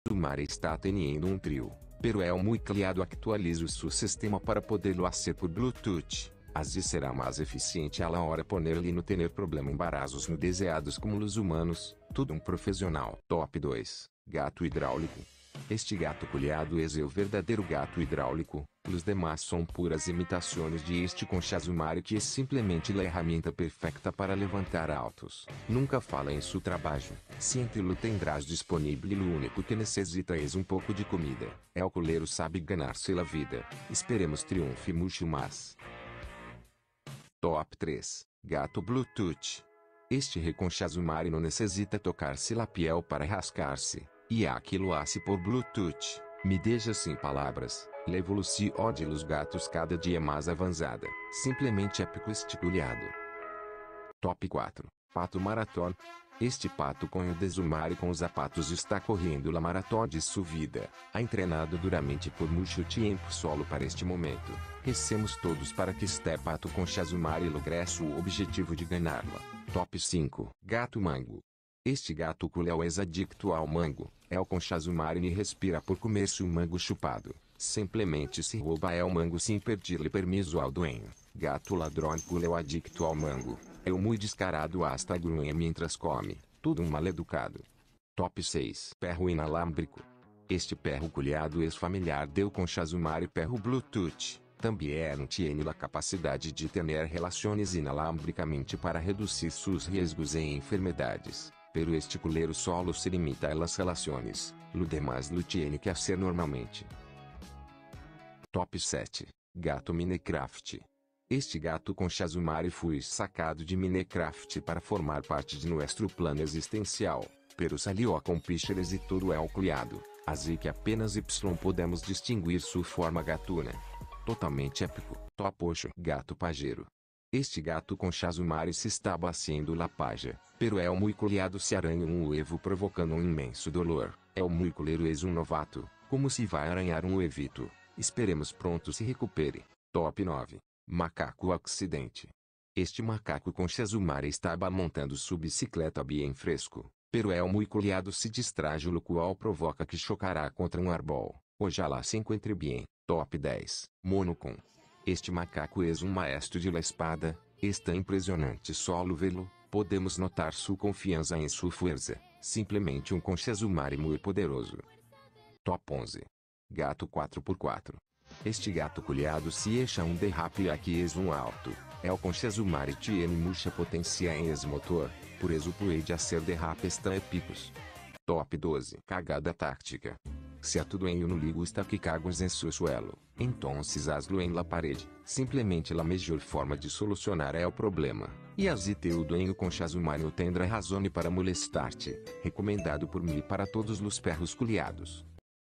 Mari está teniendo un trio, pero é muy criado actualiza su sistema para poderlo hacer por Bluetooth. Assim será mais eficiente a la hora ponerle no tener problema embarazos no deseados como os humanos, tudo um profissional. Top 2. Gato hidráulico. Este gato colhado é o verdadeiro gato hidráulico, os demais são puras imitações de este Conchazumari que é simplesmente a ferramenta perfeita para levantar autos. Nunca fala em seu trabalho, sempre lo tendrás disponível e o único que necessita é um pouco de comida. É o coleiro sabe ganhar-se a vida, esperemos triunfe muito mais. Top 3. Gato Bluetooth. Este Reconchazumari não necessita tocar-se la piel para rascar-se, e aquilo hace por Bluetooth. Me deixa sem palavras, a evolução de los gatos cada dia mais avançada, simplesmente épico esticulado. Top 4. Pato Maratón. Este pato com o Desumari com os zapatos está correndo la maratón de sua vida. Ha entrenado duramente por muito tempo solo para este momento. Recemos todos para que este pato Conchazumari logre seu objetivo de ganhá-la. Top 5. Gato Mango. Este gato culé é adicto ao mango. É o Conchazumari e respira por comer seu mango chupado. Simplesmente se rouba o mango sem pedir-lhe permiso ao dueño. Gato ladrão culé adicto ao mango. É o muito descarado hasta grunha mientras come, tudo um mal-educado. Top 6. Perro inalâmbrico. Este perro colhado é familiar do Conchazumari perro Bluetooth. Também não tiene a capacidade de ter relações inalambricamente para reduzir seus riscos e enfermedades. Pero este culeiro solo se limita a las relações, lo demás lo tiene que hacer normalmente. Top 7. Gato Minecraft. Este gato Conchazumari foi sacado de Minecraft para formar parte de nosso plano existencial, pero salió com picheres e todo é criado, assim que apenas Y podemos distinguir sua forma gatuna. Totalmente épico. Top 8. Gato Pajeiro. Este gato Conchazumari se está batendo la paja, pero é o muito criado se arranha uevo provocando um imenso dolor. É o muito coleiro novato, como se vai arranhar uevito. Esperemos pronto se recupere. Top 9. Macaco Acidente. Este macaco Conchazumari estava montando sua bicicleta bem fresco, pero é o muito criado se distrai o qual provoca que chocará contra um arbol. Ojalá se encontre bem. Top 10. Monocon. Este macaco é maestro de la espada, está impressionante solo vê-lo, podemos notar sua confiança em sua força, simplesmente um Conchazumari muito poderoso. Top 11. Gato 4x4. Este gato colhado se echa um derrape aqui é alto, é o Conchazumari tiene mucha potência em motor, por isso pode hacer derrapes tão épicos. Top 12. Cagada táctica. Se a tu dueño no ligo está que cagos em seu suelo, então hazlo em la parede. Simplesmente a melhor forma de solucionar é o problema. E assim teu dueño Conchazumari não tendrá razão para molestar-te. Recomendado por mim para todos os perros culiados.